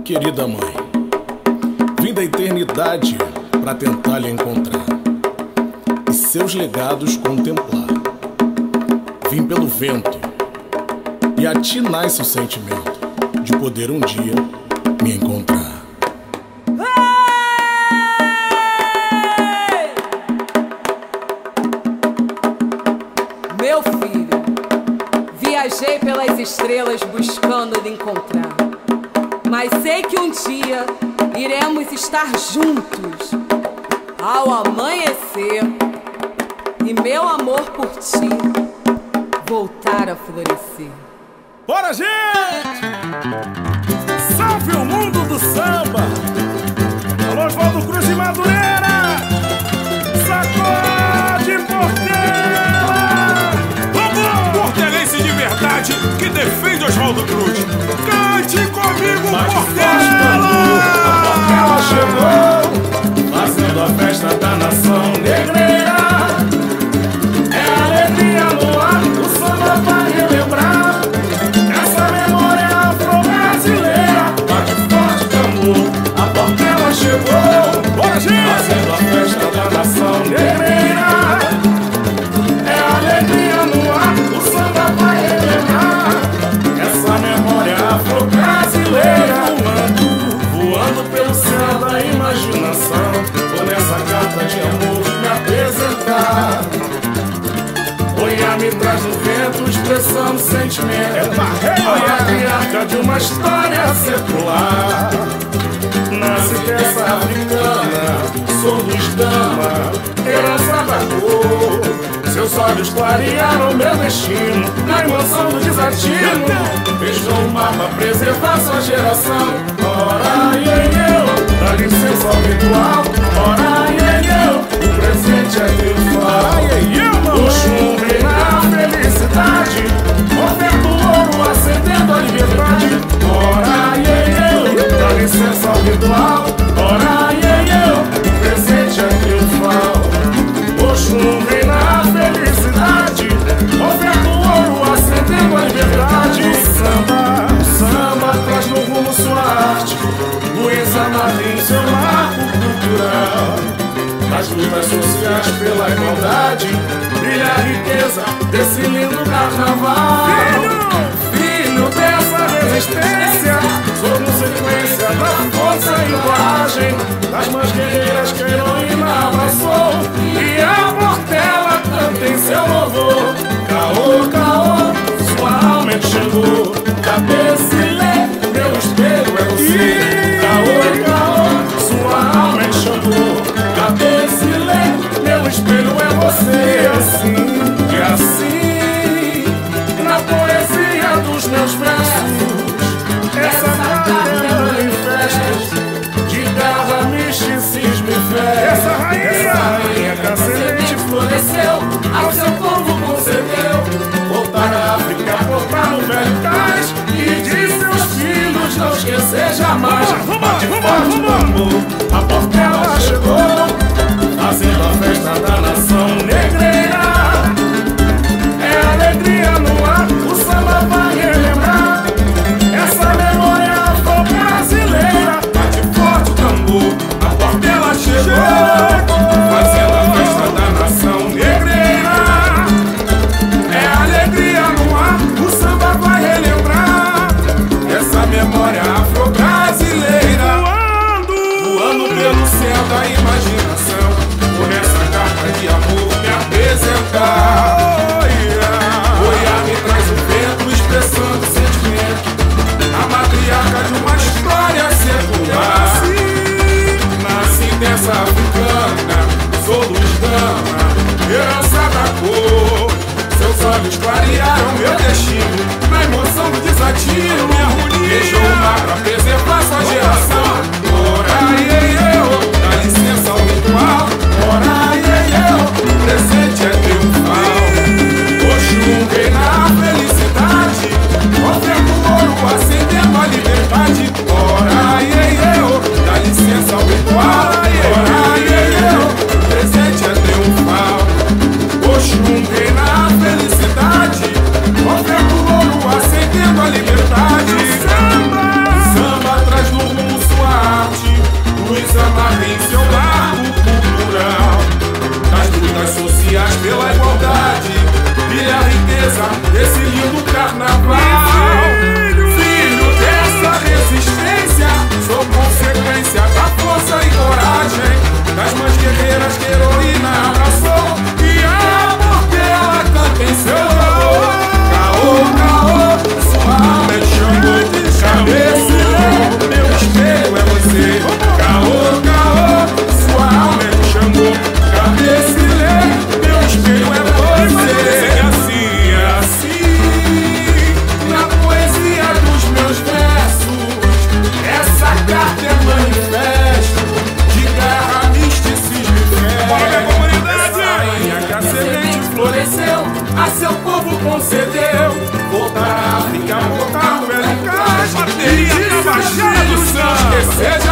Querida mãe, vim da eternidade pra tentar lhe encontrar e seus legados contemplar. Vim pelo vento e a ti nasce o sentimento de poder um dia me encontrar. Meu filho, viajei pelas estrelas buscando lhe encontrar, mas sei que um dia iremos estar juntos ao amanhecer e meu amor por ti voltar a florescer. Bora, gente! Salve o mundo do samba! Alô, Oswaldo Cruz de Madureira! Sacode, Portela! Vamos! Portelense de verdade que defende Oswaldo Cruz. Cante comigo, Portela! A Portela chegou, fazendo a festa da nação negreira. É alegria no ar, o samba vai relembrar essa memória afro-brasileira. Bate forte tambor, a Portela chegou, bora, gente! Fazendo a festa da nação negreira. É alegria no ar, o samba vai relembrar essa memória afro-brasileira. Voando pelo céu da imaginação, vou nessa carta de amor me apresentar. Olhar me traz no vento, expressando sentimento. Olhar me arca de uma história secular. Nasce dessa africana, sou luz dama, herança da cor. Seus olhos clarearam meu destino, na emoção do desatino. Fechou o mapa, preservar sua geração. Ora, eu, dá licença ao ritual. Ora, eu, o presente é triunfal. Oxum vem na felicidade, oferta o ouro, acendendo a liberdade. Ora, eu, dá licença ao ritual. Ora, eu, o presente é triunfal. Oxum vem na felicidade, oferta o ouro, acendendo a liberdade. Samba traz no rumo sua arte, Luiz Amarim, seu marco cultural. Nas lutas sociais pela igualdade, brilha a riqueza desse lindo carnaval. Filho dessa resistência, somos sequência da força e coragem das mães guerreiras que a heroína abraçou. E a Portela canta em seu louvor. Caô, caô, sua alma chegou. Cabeça e lê, meu espelho é você. Caô, caô, sua alma chegou. Cabeça e lê, meu espelho é você. E assim, na poesia dos meus versos, essa carta em festas de garra, misticismo e fé. Essa rainha que a semente floresceu, ao seu povo concedeu voltar à África, voltar no velho cais e de seus filhos não esquecer jamais. Bate forte o tambor, a Portela chegou, fazendo a festa da nação negreira. É alegria no ar, o samba vai relembrar essa memória afro-brasileira. Bate forte o tambor, a Portela chegou, fazendo a festa da nação negreira. É alegria no ar, o samba vai relembrar essa memória afro-brasileira. Voando pelo céu da imaginação, por essa carta de amor me apresentar. Olhar me traz o vento, expressando sentimento, a matriarca de uma história secular. Nasci dessa africana, sou luz dama, herança da cor. Seus olhos clarearam meu destino, na emoção do desatino. Deixou o mar pra preservar sua geração. Ora, eu, dá licença ao ritual. Ora, eu, o presente é triunfal. Oxum vem na felicidade, oferta o ouro, acendendo a liberdade. Ora, eu, dá licença ao ritual. Ora, eu, o presente é triunfal. Oxum vem na felicidade, oferta o ouro, acendendo a liberdade. Samba traz no caô, caô, sua alma me chamou. Cadê esse ler? Meu espelho é você. É assim, na poesia dos meus versos, essa carta é manifesto de guerra, misticismo e fé. Bora, minha comunidade! Essa rainha que a semente floresceu, a seu povo concedeu voltar à África, voltar o velho caixa, Bateria da Baixada do Santo. esquecer